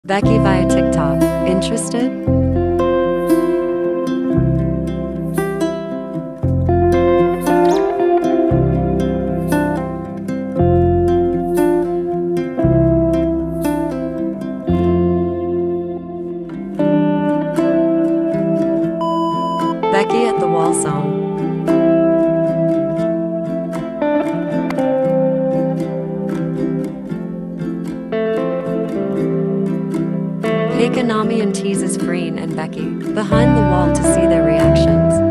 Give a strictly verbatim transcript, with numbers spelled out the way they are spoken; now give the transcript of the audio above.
Becky via TikTok. Interested? Becky at the Wall song. Hey Konami and teases Freen and Becky behind the wall to see their reactions.